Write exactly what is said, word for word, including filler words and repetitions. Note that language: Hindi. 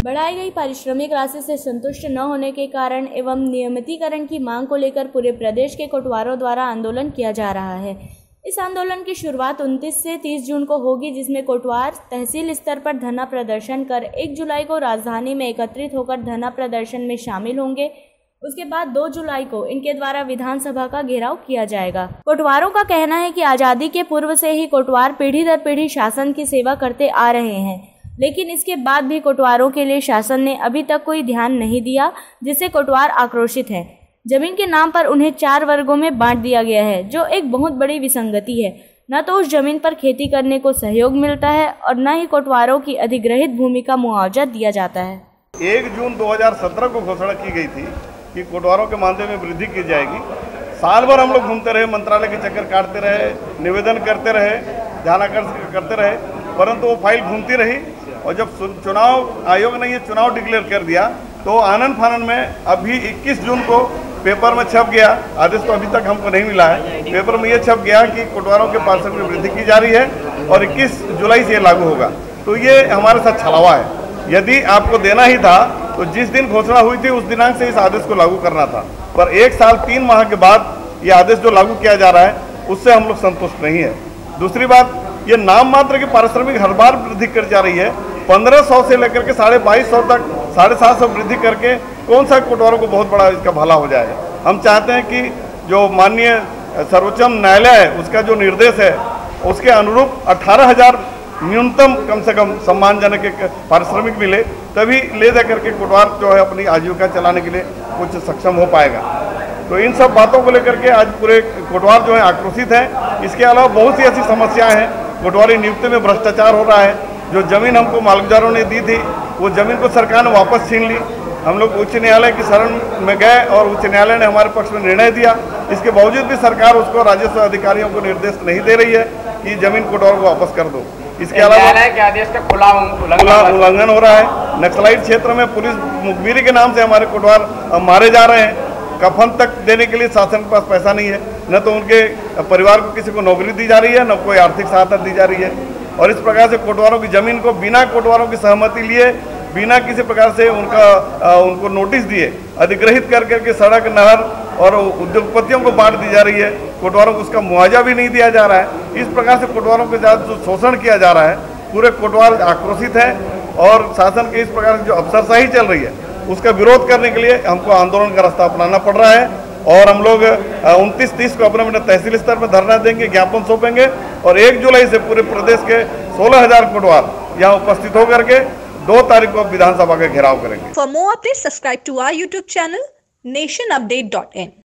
बढ़ाई गई पारिश्रमिक राशि से संतुष्ट न होने के कारण एवं नियमितीकरण की मांग को लेकर पूरे प्रदेश के कोटवारों द्वारा आंदोलन किया जा रहा है। इस आंदोलन की शुरुआत उनतीस से तीस जून को होगी, जिसमें कोटवार तहसील स्तर पर धरना प्रदर्शन कर एक जुलाई को राजधानी में एकत्रित होकर धरना प्रदर्शन में शामिल होंगे। उसके बाद दो जुलाई को इनके द्वारा विधानसभा का घेराव किया जाएगा। कोटवारों का कहना है कि आज़ादी के पूर्व से ही कोटवार पीढ़ी दर पीढ़ी शासन की सेवा करते आ रहे हैं, लेकिन इसके बाद भी कोटवारों के लिए शासन ने अभी तक कोई ध्यान नहीं दिया, जिससे कोटवार आक्रोशित हैं। जमीन के नाम पर उन्हें चार वर्गों में बांट दिया गया है, जो एक बहुत बड़ी विसंगति है। न तो उस जमीन पर खेती करने को सहयोग मिलता है और न ही कोटवारों की अधिग्रहित भूमि का मुआवजा दिया जाता है। एक जून दो हज़ार सत्रह को घोषणा की गई थी कि कोटवारों के मानदेय में वृद्धि की जाएगी। साल भर हम लोग घूमते रहे, मंत्रालय के चक्कर काटते रहे, निवेदन करते रहे, ध्यान आकर्षण करते रहे, परंतु वो फाइल घूमती रही। और जब चुनाव आयोग ने ये चुनाव डिक्लेयर कर दिया तो आनंद फानन में अभी इक्कीस जून को पेपर में छप गया, आदेश तो अभी तक हमको नहीं मिला है, पेपर में ये छप गया कि कोटवारों के पारिश्रमिक में वृद्धि की जा रही है और इक्कीस जुलाई से ये लागू होगा। तो ये हमारे साथ छलावा है। यदि आपको देना ही था तो जिस दिन घोषणा हुई थी उस दिनांक से इस आदेश को लागू करना था, पर एक साल तीन माह के बाद ये आदेश जो लागू किया जा रहा है उससे हम लोग संतुष्ट नहीं है। दूसरी बात, ये नाम मात्र की पारिश्रमिक हर बार वृद्धि कर जा रही है। पंद्रह सौ से लेकर के साढ़े बाईस सौ तक साढ़े सात सौ वृद्धि करके कौन सा कोटवारों को बहुत बड़ा इसका भला हो जाएगा। हम चाहते हैं कि जो माननीय सर्वोच्च न्यायालय है उसका जो निर्देश है उसके अनुरूप अठारह हजार न्यूनतम कम से कम सम्मानजनक एक पारिश्रमिक मिले, तभी ले जा करके कोटवार जो है अपनी आजीविका चलाने के लिए कुछ सक्षम हो पाएगा। तो इन सब बातों को लेकर के आज पूरे कोटवार जो है आक्रोशित है। इसके अलावा बहुत सी ऐसी समस्याएं हैं। कोटवारी नियुक्ति में भ्रष्टाचार हो रहा है। जो जमीन हमको मालगुजारों ने दी थी वो जमीन को सरकार ने वापस छीन ली। हम लोग उच्च न्यायालय की शरण में गए और उच्च न्यायालय ने हमारे पक्ष में निर्णय दिया। इसके बावजूद भी सरकार उसको राजस्व अधिकारियों को निर्देश नहीं दे रही है कि जमीन कोटवारों को वापस कर दो। इसके अलावा के आदेश का खुला उल्लंघन हो रहा है। नक्सलाइट क्षेत्र में पुलिस मुखबिरी के नाम से हमारे कोटवार मारे जा रहे हैं। कफन तक देने के लिए शासन के पास पैसा नहीं है, न तो उनके परिवार को किसी को नौकरी दी जा रही है, न कोई आर्थिक सहायता दी जा रही है। और इस प्रकार से कोटवारों की जमीन को बिना कोटवारों की सहमति लिए, बिना किसी प्रकार से उनका आ, उनको नोटिस दिए अधिग्रहित कर करके सड़क, नहर और उद्योगपतियों को बांट दी जा रही है। कोटवारों को उसका मुआवजा भी नहीं दिया जा रहा है। इस प्रकार से कोटवारों के साथ जो शोषण किया जा रहा है, पूरे कोटवार आक्रोशित है और शासन के इस प्रकार से जो अफसरशाही चल रही है उसका विरोध करने के लिए हमको आंदोलन का रास्ता अपनाना पड़ रहा है। और हम लोग उनतीस तीस को अपने अपने तहसील स्तर पर धरना देंगे, ज्ञापन सौंपेंगे और एक जुलाई से पूरे प्रदेश के सोलह हजार कोटवार यहाँ उपस्थित होकर के दो तारीख को विधानसभा का घेराव करेंगे। For more update subscribe to our YouTube channel nation update dot in.